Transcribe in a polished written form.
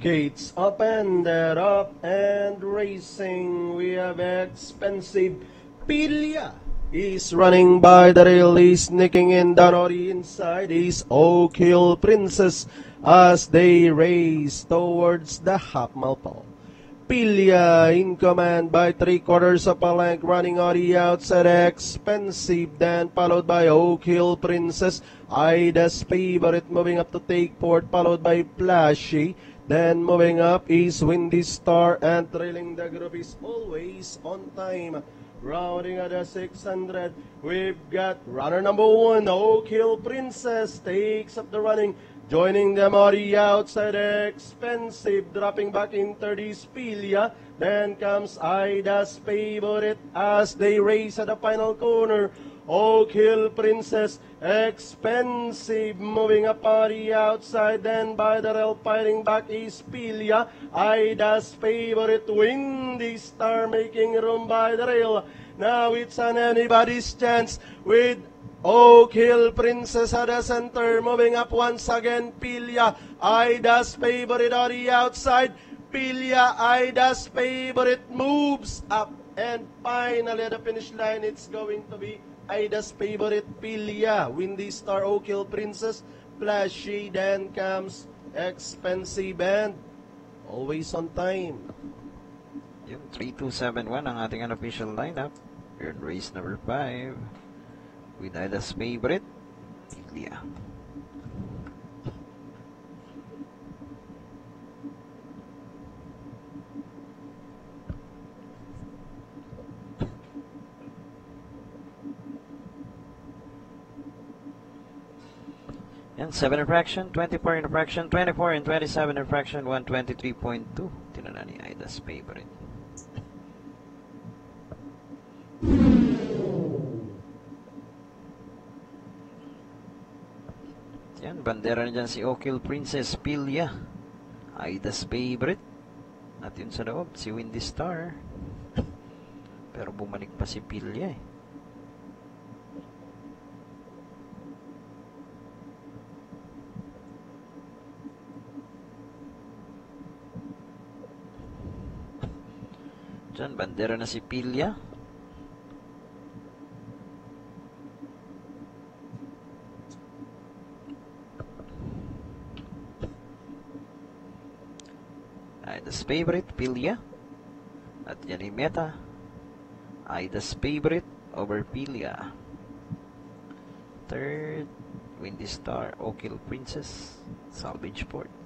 Gates open, they're up and racing. We have Expensive Pilya. He's running by the rail, he's sneaking in down on the inside. He's Oak Hill Princess as they race towards the half-mile pole. Pilya in command by 3/4 of a length, running on the outside. Expensive, then followed by Oak Hill Princess. Ida's Favorite moving up to take port, followed by Flashy. Then moving up is Windy Star, and trailing the group is Always on Time. Rounding at the 600, we've got runner number 1, Oak Hill Princess, takes up the running. Joining them on the outside, Expensive, dropping back in 30's Pilya. Then comes Ida's Favorite as they race at the final corner. Oak Hill Princess, Expensive, moving up on the outside. Then by the rail, fighting back is Pilya. Ida's Favorite, Windy Star, making room by the rail. Now it's an anybody's chance with Oak Hill Princess at the center, moving up once again. Pilya, Ida's Favorite on the outside. Pilya, Ida's Favorite moves up, and finally at the finish line, it's going to be Ida's Favorite, Pilya, Windy Star, Oak Hill Princess, Flashy, then comes Expensive, and Always on Time. Yung 3-2-7-1 ang ating unofficial lineup. Earned race number 5 with Ida's Favorite, Pilya. And 7 infraction, 24 infraction, 24 and 27 infraction, 123.2. Tinana ni Ida's Favorite. Yan, bandera na dyan si Oak Hill Princess, Pilya, Ida's Favorite. At yun sa loob, si Windy Star. Pero bumalik pa si Pilya eh. Diyan, bandera na si Pilya. Ida's Favorite, Pilya. At yan yung meta. Ida's Favorite over Pilya. Third, Windy Star, Oak Hill Princess, Salvage Port.